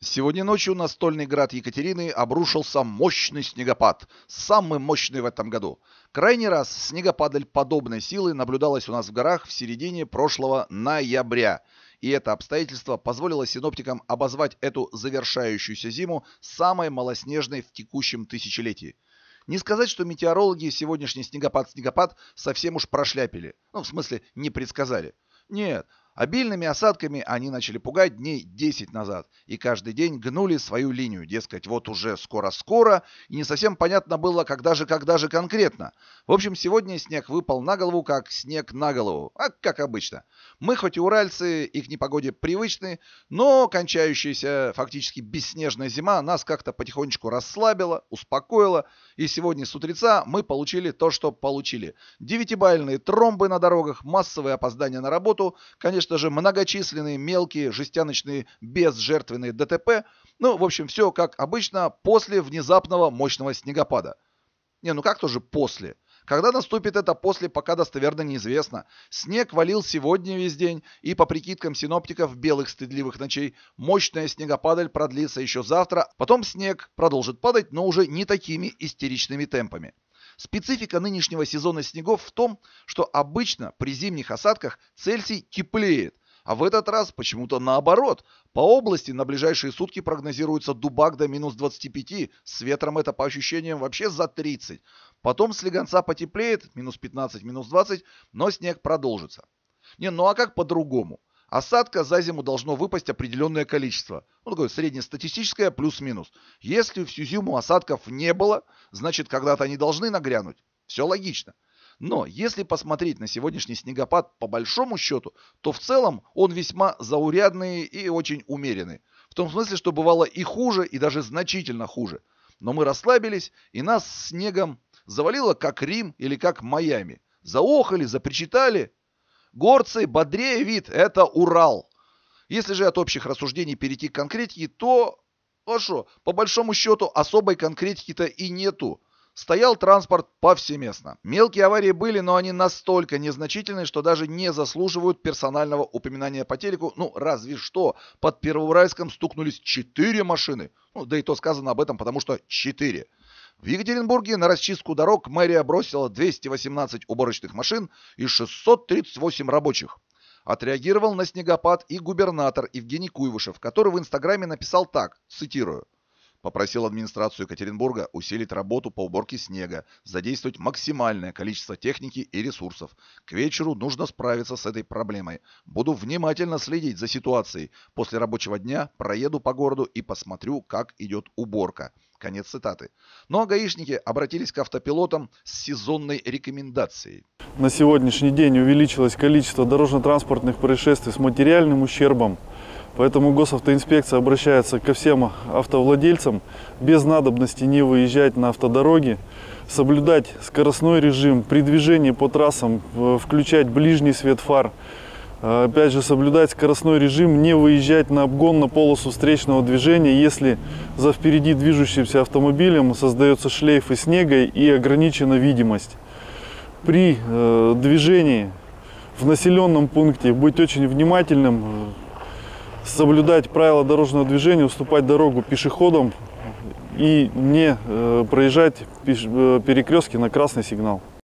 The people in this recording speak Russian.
Сегодня ночью на стольный град Екатерины обрушился мощный снегопад, самый мощный в этом году. Крайний раз снегопадаль подобной силы наблюдалась у нас в горах в середине прошлого ноября. И это обстоятельство позволило синоптикам обозвать эту завершающуюся зиму самой малоснежной в текущем тысячелетии. Не сказать, что метеорологи сегодняшний снегопад совсем уж прошляпили. Ну, в смысле, не предсказали. Нет, обильными осадками они начали пугать дней 10 назад. И каждый день гнули свою линию. Дескать, вот уже скоро-скоро. И не совсем понятно было, когда же конкретно. В общем, сегодня снег выпал на голову, как снег на голову. А как обычно. Мы хоть и уральцы, и к непогоде привычны, но кончающаяся фактически бесснежная зима нас как-то потихонечку расслабила, успокоила. И сегодня с утреца мы получили то, что получили. 9-бальные тромбы на дорогах, массовые опоздания на работу, конечно же, многочисленные мелкие жестяночные безжертвенные ДТП. Ну, в общем, все как обычно после внезапного мощного снегопада. Ну как тоже после? Когда наступит это после, пока достоверно неизвестно. Снег валил сегодня весь день, и по прикидкам синоптиков белых стыдливых ночей, мощная снегопадаль продлится еще завтра, потом снег продолжит падать, но уже не такими истеричными темпами. Специфика нынешнего сезона снегов в том, что обычно при зимних осадках Цельсий теплеет, а в этот раз почему-то наоборот. По области на ближайшие сутки прогнозируется дубак до минус 25, с ветром это по ощущениям вообще за 30. Потом слегонца потеплеет, минус 15, минус 20, но снег продолжится. Ну а как по-другому? Осадка за зиму должно выпасть определенное количество. Ну, такое среднестатистическое плюс-минус. Если всю зиму осадков не было, значит, когда-то они должны нагрянуть. Все логично. Но если посмотреть на сегодняшний снегопад по большому счету, то в целом он весьма заурядный и очень умеренный. В том смысле, что бывало и хуже, и даже значительно хуже. Но мы расслабились, и нас снегом завалило как Рим или как Майами. Заохали, запричитали. Горцы, бодрее вид, это Урал. Если же от общих рассуждений перейти к конкретике, то, по большому счету особой конкретики-то и нету. Стоял транспорт повсеместно. Мелкие аварии были, но они настолько незначительны, что даже не заслуживают персонального упоминания по телеку. Ну, разве что под Первоуральском стукнулись 4 машины. Да и то сказано об этом, потому что 4. В Екатеринбурге на расчистку дорог мэрия бросила 218 уборочных машин и 638 рабочих. Отреагировал на снегопад и губернатор Евгений Куйвышев, который в Инстаграме написал так, цитирую. Попросил администрацию Екатеринбурга усилить работу по уборке снега, задействовать максимальное количество техники и ресурсов. К вечеру нужно справиться с этой проблемой. Буду внимательно следить за ситуацией. После рабочего дня проеду по городу и посмотрю, как идет уборка. Конец цитаты. Ну а гаишники обратились к автопилотам с сезонной рекомендацией. На сегодняшний день увеличилось количество дорожно-транспортных происшествий с материальным ущербом. Поэтому госавтоинспекция обращается ко всем автовладельцам без надобности не выезжать на автодороги, соблюдать скоростной режим при движении по трассам, включать ближний свет фар. Опять же, соблюдать скоростной режим, не выезжать на обгон на полосу встречного движения, если за впереди движущимся автомобилем создается шлейф из снега и ограничена видимость. При движении в населенном пункте быть очень внимательным, соблюдать правила дорожного движения, уступать дорогу пешеходам и не проезжать перекрестки на красный сигнал.